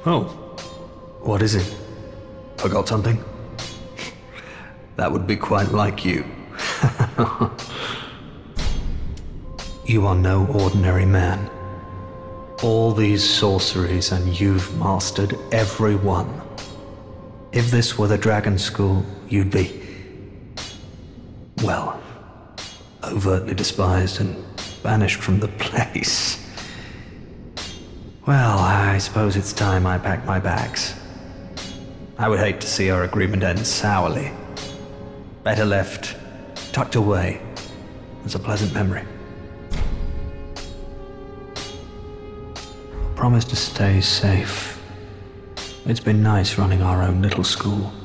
Oh, what is it? Forgot something? That would be quite like you. You are no ordinary man. All these sorceries, and you've mastered every one. If this were the Dragon School, you'd be, well, overtly despised and banished from the place. Well, I suppose it's time I packed my bags. I would hate to see our agreement end sourly. Better left, tucked away, as a pleasant memory. Promise to stay safe. It's been nice running our own little school.